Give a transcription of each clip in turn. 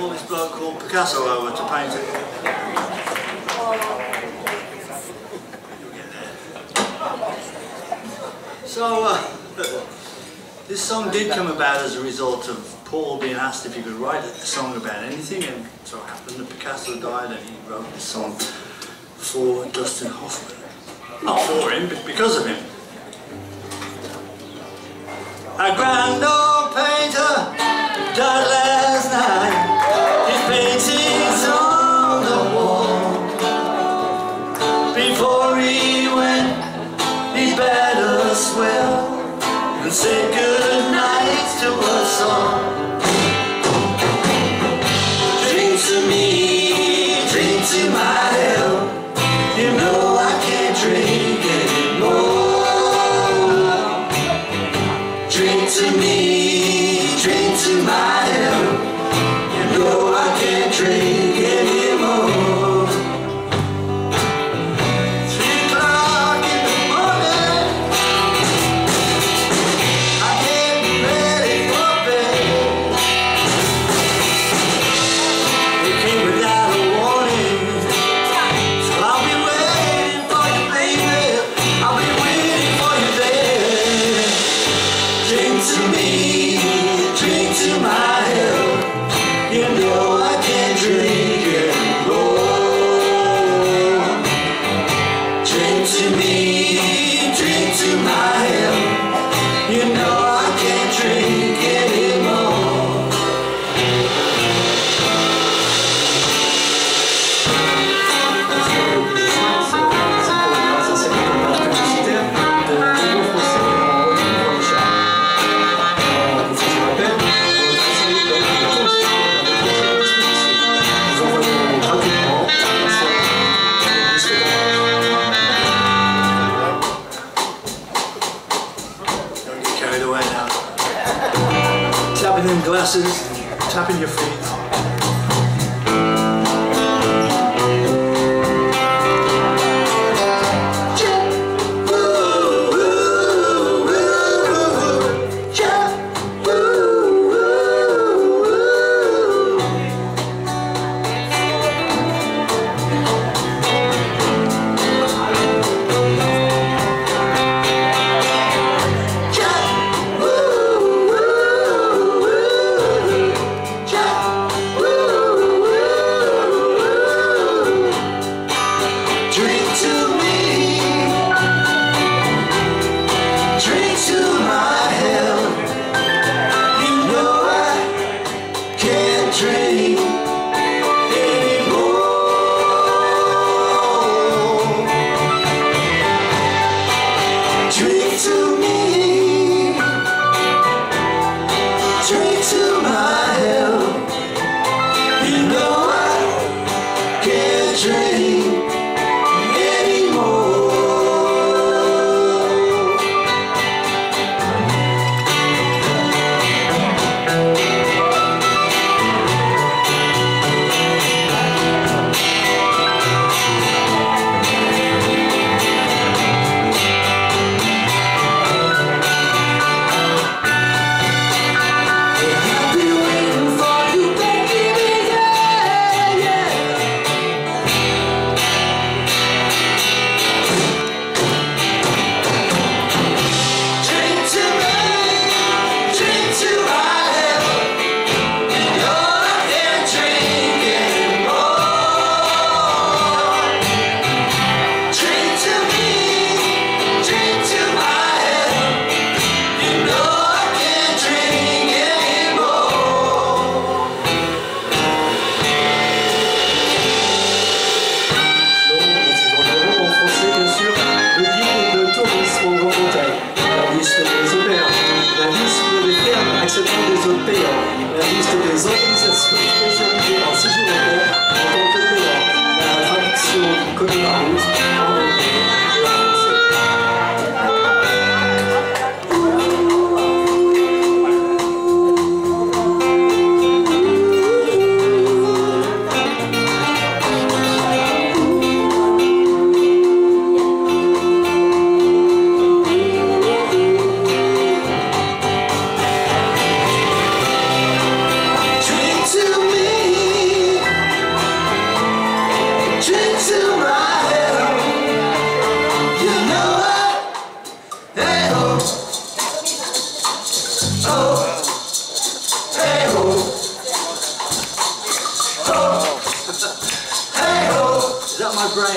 called this bloke called Picasso over to paint it. So this song did come about as a result of Paul being asked if he could write a song about anything, and so it happened that Picasso died and he wrote this song for Dustin Hoffman. Not for him, but because of him. A grand old painter died last night. His paintings on the wall. Before he went, he bade us well and said good night to us all. Drink to me, drink to my health. You know I can't drink anymore. Drink to me, drink to my health. You know I can't drink anymore. 3 o'clock in the morning, I'm getting ready for bed. It came without a warning, so I'll be waiting for you, baby. I'll be waiting for you there. Drink to me, drink to my health. You know I can't drink anymore. Drink to me, drink to my health. You know I can't drink anymore. Don't get carried away now. Tapping in glasses, tapping your feet.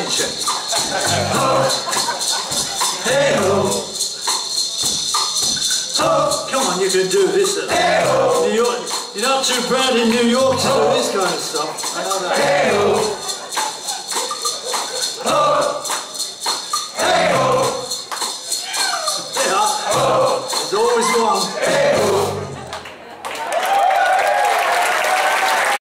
check. Ho, hey ho. Ho, come on, you can do this. Hey ho. New York, you're not too proud in New York to do this kind of stuff. I know that. Hey ho.